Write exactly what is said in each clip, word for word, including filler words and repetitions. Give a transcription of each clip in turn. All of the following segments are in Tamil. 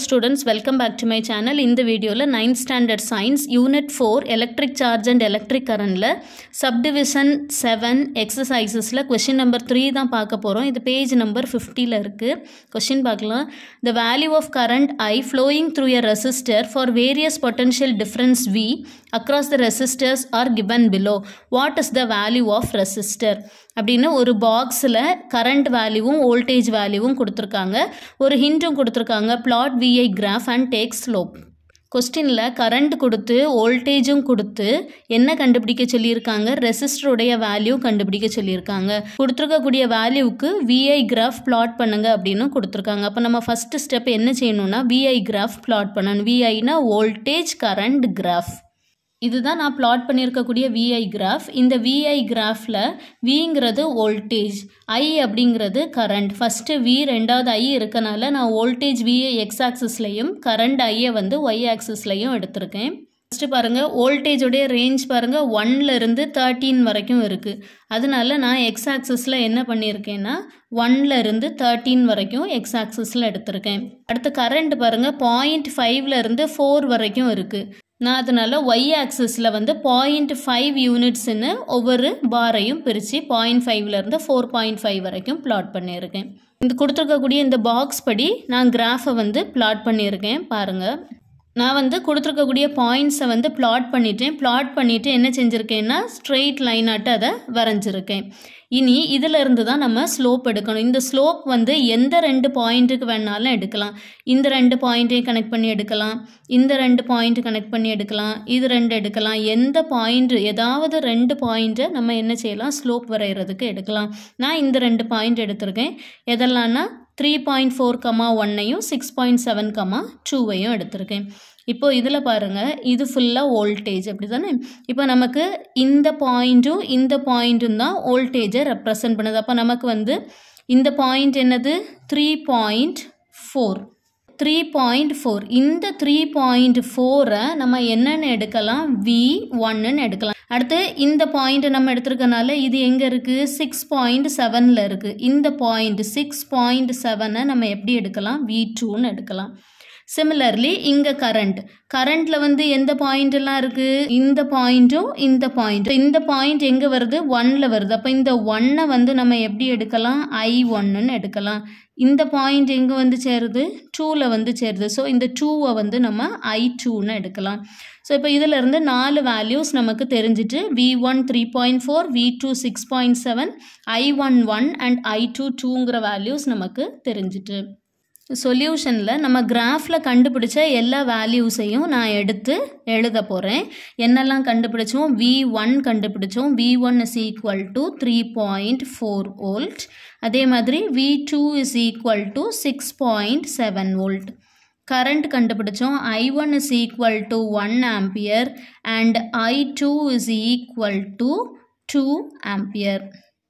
students, welcome back to my channel. In the video la ninth standard science unit four electric charge and electric current la subdivision seven exercises la question number three தான் பார்க்க போறோம். இது page number fifty ல இருக்கு. Question பார்க்கலாம். The value of current I flowing through a resistor for various potential difference V across the resistors are given below. What is the value of resistor? அப்படினா ஒரு பாக்ஸ்ல current வேல்யூவும் voltage வேல்யூவும் கொடுத்திருக்காங்க. ஒரு ஹிண்டும் கொடுத்திருக்காங்க. Plot V I graph and take slope. கொஸ்டின்ல கரண்ட் கொடுத்து வோல்டேஜும் கொடுத்து என்ன கண்டுபிடிக்க சொல்லியிருக்காங்க, ரெசிஸ்டருடைய வேல்யூ கண்டுபிடிக்க சொல்லியிருக்காங்க. கொடுத்துருக்கக்கூடிய வேல்யூவுக்கு V I கிராஃப் பிளாட் பண்ணுங்க அப்படின்னு கொடுத்துருக்காங்க. அப்போ நம்ம ஃபர்ஸ்ட் ஸ்டெப் என்ன செய்யணும்னா V I கிராஃப் பிளாட் பண்ணணும். V Iனா வோல்டேஜ் கரண்ட் கிராஃப். இதுதான் நான் பிளாட் பண்ணியிருக்கக்கூடிய V I கிராஃப். இந்த V I கிராஃபில் Vங்கிறது வோல்டேஜ், I அப்படிங்கிறது கரண்ட். ஃபஸ்ட்டு V ரெண்டாவது I இருக்கனால நான் வோல்டேஜ் V I எக்ஸ் ஆக்சிஸ்லையும் கரண்ட் ஐயை வந்து ஒய் ஆக்சிஸ்லையும் எடுத்திருக்கேன். ஃபஸ்ட்டு பாருங்கள், வோல்டேஜோடைய ரேஞ்ச் பாருங்கள் ஒன்லேருந்து தேர்ட்டீன் வரைக்கும் இருக்குது. அதனால நான் எக்ஸ் ஆக்சிஸில் என்ன பண்ணியிருக்கேன்னா ஒன்லேருந்து தேர்ட்டீன் வரைக்கும் எக்ஸ் ஆக்சிஸில் எடுத்திருக்கேன். அடுத்து கரண்ட் பாருங்கள் பாயிண்ட் ஃபைவ்லேருந்து ஃபோர் வரைக்கும் இருக்குது. நான் அதனால் ஒய் ஆக்சிஸில் வந்து பாயிண்ட் ஃபைவ் யூனிட்ஸ்ன்னு ஒவ்வொரு பாரையும் பிரித்து பாயிண்ட் ஃபைவ்லேருந்து ஃபோர் பாயிண்ட் ஃபைவ் வரைக்கும் பிளாட் பண்ணியிருக்கேன். இந்த கொடுத்துருக்கக்கூடிய இந்த பாக்ஸ் படி நான் கிராஃபை வந்து பிளாட் பண்ணியிருக்கேன். பாருங்கள், நான் வந்து கொடுத்துருக்கக்கூடிய பாயிண்ட்ஸை வந்து பிளாட் பண்ணிட்டேன். பிளாட் பண்ணிவிட்டு என்ன செஞ்சுருக்கேன்னா ஸ்ட்ரெயிட் லைனாட்டு அதை வரைஞ்சிருக்கேன். இனி இதில் இருந்து தான் நம்ம ஸ்லோப் எடுக்கணும். இந்த ஸ்லோப் வந்து எந்த ரெண்டு பாயிண்ட்டுக்கு வேணாலும் எடுக்கலாம். இந்த ரெண்டு பாயிண்ட்டையும் கனெக்ட் பண்ணி எடுக்கலாம், இந்த ரெண்டு பாயிண்ட்டு கனெக்ட் பண்ணி எடுக்கலாம், இது ரெண்டு எடுக்கலாம். எந்த பாயிண்ட்டு ஏதாவது ரெண்டு பாயிண்ட்டை நம்ம என்ன செய்யலாம், ஸ்லோப் வரைகிறதுக்கு எடுக்கலாம். நான் இந்த ரெண்டு பாயிண்ட் எடுத்திருக்கேன். எதெல்லாம்னா த்ரீ பாயிண்ட் ஃபோர் கமா ஒன்னையும் சிக்ஸ் பாயிண்ட் செவன் கமா டூவையும் எடுத்திருக்கேன். இப்போ இதில் பாருங்கள், இது ஃபுல்லாக வோல்டேஜ் அப்படி தானே. இப்போ நமக்கு இந்த பாயிண்ட்டும் இந்த பாயிண்ட்டும் தான் வோல்டேஜை ரெப்ரசன்ட் பண்ணுது. அப்போ நமக்கு வந்து இந்த பாயிண்ட் என்னது, three point four three point four இந்த த்ரீ பாயிண்ட் ஃபோரை நம்ம என்னென்னு எடுக்கலாம், வி ஒன்னுன்னு எடுக்கலாம். அடுத்து இந்த பாயிண்ட்டை நம்ம எடுத்துருக்கனால இது எங்கே இருக்குது, சிக்ஸ் பாயிண்ட் செவனில் இருக்குது. இந்த பாயிண்ட் சிக்ஸ் பாயிண்ட் செவனை நம்ம எப்படி எடுக்கலாம், வி டூன்னு எடுக்கலாம். சிமிலர்லி இங்கே கரண்ட் கரண்ட்டில் வந்து எந்த பாயிண்டெல்லாம் இருக்குது, இந்த பாயிண்ட்டும் இந்த பாயிண்ட். இந்த பாயிண்ட் எங்கே வருது, ஒன்னில் வருது. அப்போ இந்த ஒன்னை வந்து நம்ம எப்படி எடுக்கலாம், ஐ ஒன்னுன்னு எடுக்கலாம். இந்த பாயிண்ட் எங்கே வந்து சேருது, டூவில் வந்து சேருது. ஸோ இந்த டூவை வந்து நம்ம ஐ டூன்னு எடுக்கலாம். ஸோ இப்போ இதில் இருந்து நாலு வேல்யூஸ் நமக்கு தெரிஞ்சிட்டு, V one three point four V two six point seven I one one and I two டூங்கிற வேல்யூஸ் நமக்கு தெரிஞ்சிட்டு, சொல்யூஷனில் நம்ம கிராஃபில் கண்டுபிடிச்ச எல்லா வேல்யூஸையும் நான் எடுத்து எழுத போகிறேன். என்னெல்லாம் கண்டுபிடிச்சோம், வி ஒன் கண்டுபிடிச்சோம். V one is equal to three point four volt. அதே மாதிரி V two is equal to six point seven volt. Current கண்டுபிடிச்சோம். I one is equal to one ampere and I two is equal to two ampere.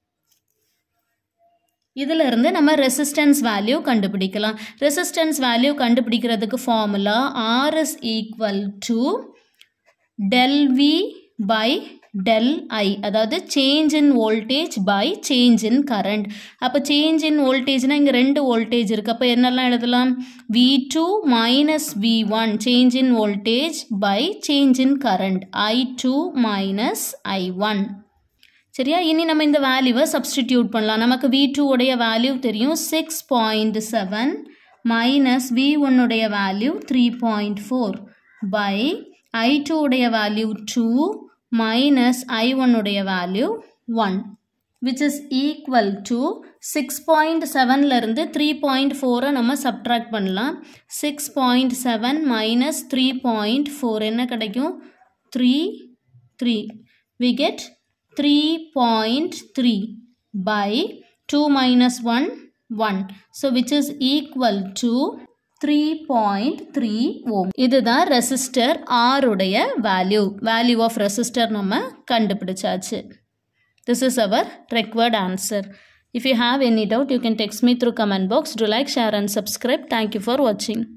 இதில் இருந்து நம்ம ரெசிஸ்டன்ஸ் வேல்யூ கண்டுபிடிக்கலாம். ரெசிஸ்டன்ஸ் வேல்யூ கண்டுபிடிக்கிறதுக்கு formula R is equal to del V by del I, அதாவது change in voltage by change in current. அப்போ சேஞ்ச் இன் வோல்டேஜ்னால் இங்கே ரெண்டு வோல்டேஜ் இருக்குது. அப்போ என்னெல்லாம் எழுதலாம், V two minus V one change in voltage by change in current, I two minus I one. சரியா, இனி நம்ம இந்த வேல்யூவை சப்ஸ்டிடியூட் பண்ணலாம். நமக்கு வி டூ உடைய வேல்யூ தெரியும், six point seven minus V one உடைய value three point four by I two உடைய value two minus I one உடைய value one, which is equal to six point செவன்லேருந்து த்ரீ பாயிண்ட் ஃபோரை நம்ம சப்ட்ராக்ட் பண்ணலாம். Six point seven minus three point four என்ன கிடைக்கும், three three we get three point three by two minus one, one. So which is equal to three point three ohm. இதுதான் resistor R உடைய value. Value of resistor நம்ம கண்டுபிடிச்சாச்சு. This is our required answer. If you have any doubt, you can text me through comment box. Do like, share and subscribe. Thank you for watching.